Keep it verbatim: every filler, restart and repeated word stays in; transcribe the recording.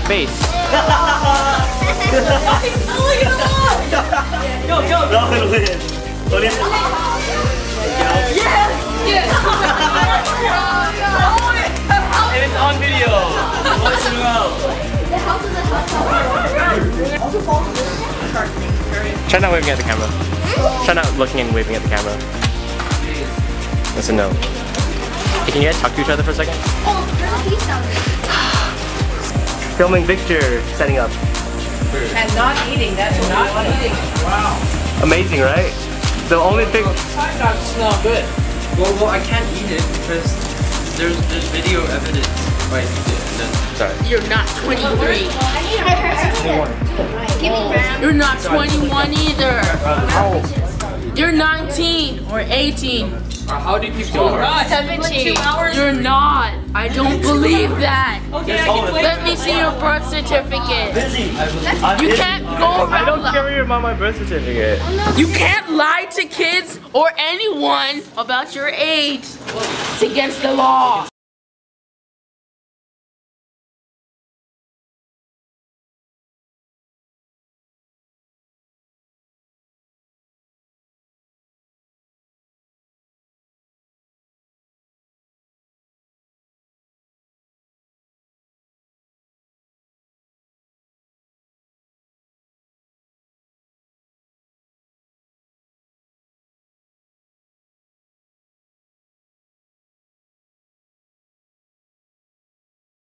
face. Go, go! No, it'll win. What is it? Yes! Yes! And it's on video. What's it about? Try not waving at the camera. Try not looking and waving at the camera. That's a no. Hey, can you guys talk to each other for a second? Oh, there's a piece down there. Filming picture, setting up. And not eating, that's what not we eating. Wow. Amazing, right? The only thing. Hot dogs smell good. Well, well, I can't eat it because there's there's video evidence. Wait, then. Sorry. You're not twenty-three. Give me round. You're not twenty-one either. How? You're nineteen or eighteen. Uh, how do people are? seventeen. You're not. I don't believe that. Okay, I can play. Let me see your birth certificate. Busy. You can't go I don't around. carry about my birth certificate. You can't lie to kids or anyone about your age. It's against the law.